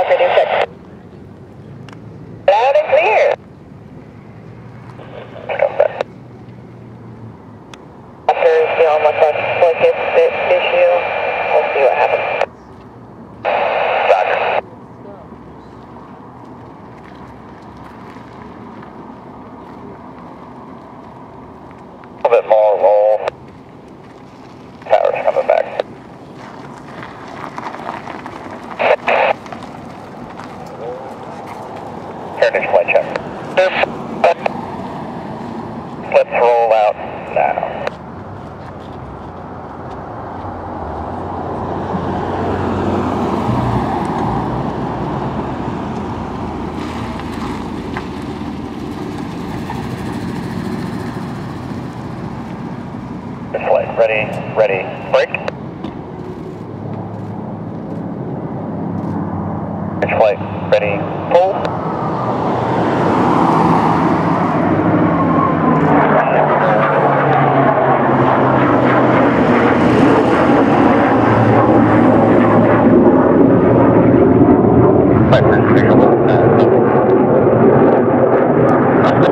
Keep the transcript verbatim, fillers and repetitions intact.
radio check. Loud and clear. After you know, much like focus this issue, we'll see what happens. Roger. A little bit more roll. Tower's coming back. Heritage flight check. Let's roll out now. This flight, ready, ready, break. This flight, ready, pull.